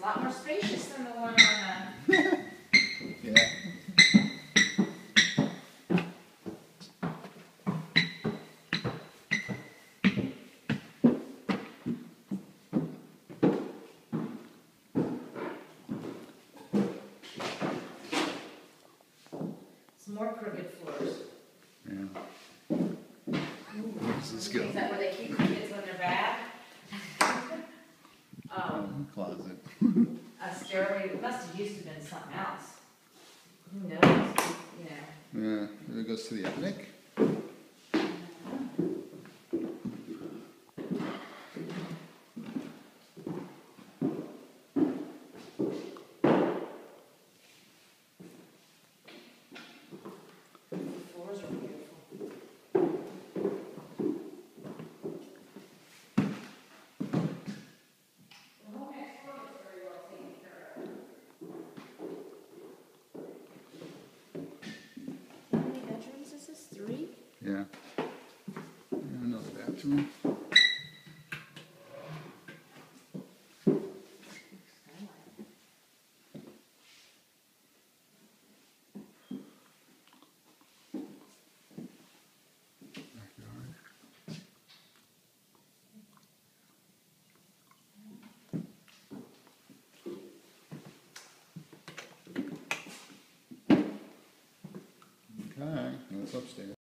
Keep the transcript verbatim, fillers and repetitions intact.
lot more spacious than the one on the... Yeah. Some more crooked floors. Yeah. Where's this go? Is that where they keep the kids when they're bad? um, Closet. a stairway, it must have used to have been something else. Who knows? You know. Yeah. It goes to the attic. The floors are beautiful. The whole next floor is very well taken care of. How many bedrooms is this? Three? Yeah. And another bathroom. Backyard. Okay, that's upstairs.